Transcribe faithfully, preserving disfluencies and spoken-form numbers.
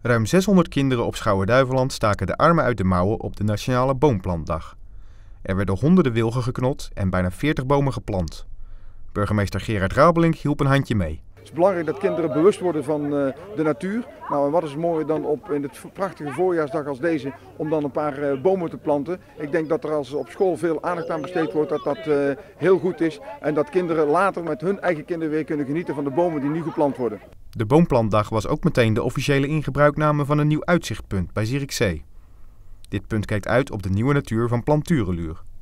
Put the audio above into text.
Ruim zeshonderd kinderen op Schouwen-Duiveland staken de armen uit de mouwen op de Nationale Boomplantdag. Er werden honderden wilgen geknot en bijna veertig bomen geplant. Burgemeester Gerard Raubelink hielp een handje mee. Het is belangrijk dat kinderen bewust worden van uh, de natuur. Nou, en wat is mooi dan op in het prachtige voorjaarsdag als deze om dan een paar uh, bomen te planten. Ik denk dat er als op school veel aandacht aan besteed wordt, dat dat uh, heel goed is. En dat kinderen later met hun eigen kinderen weer kunnen genieten van de bomen die nu geplant worden. De Boomplantdag was ook meteen de officiële ingebruikname van een nieuw uitzichtpunt bij Zierikzee. Dit punt kijkt uit op de nieuwe natuur van Planturenluur.